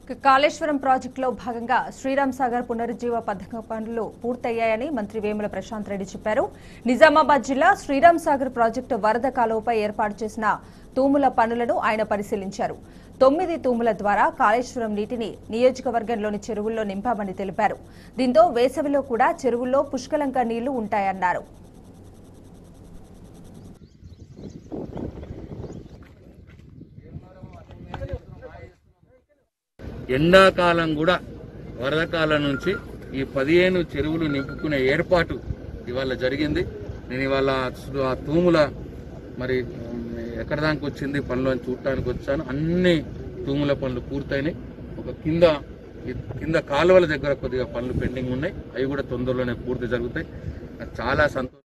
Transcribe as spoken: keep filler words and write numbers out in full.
కాళేశ్వరం ప్రాజెక్టులో భాగంగా శ్రీరామ్ సాగర్ పునరుజ్జీవ పథకం పనులు పూర్తయ్యాయని మంత్రి వేముల ప్రశాంత్ రెడ్డి చెప్పారు. నిజామాబాద్ జిల్లా శ్రీరామ్ సాగర్ ప్రాజెక్టు వరద కాలువపై ఏర్పాటు చేసిన తూముల పనులను ఆయన పరిశీలించారు. తొమ్మిది తూముల ద్వారా కాళేశ్వరం నీటిని నియోజకవర్గంలోని చెరువుల్లో నింపామని తెలిపారు. దీంతో వేసవిలో కూడా చెరువుల్లో పుష్కలంగా నీళ్లు ఉంటాయన్నారు. ఎండాకాలం కూడా వరదకాలం నుంచి ఈ పదిహేను చెరువులు నింపుకునే ఏర్పాటు ఇవాళ జరిగింది. నేను ఇవాళ ఆ తూముల మరి ఎక్కడ దానికి వచ్చింది పనులను చూడటానికి వచ్చాను. అన్ని తూముల పనులు పూర్తయినాయి. ఒక కింద కింద కాలువల దగ్గర కొద్దిగా పనులు పెండింగ్ ఉన్నాయి. అవి కూడా తొందరలోనే పూర్తి జరుగుతాయి. చాలా సంతోషం.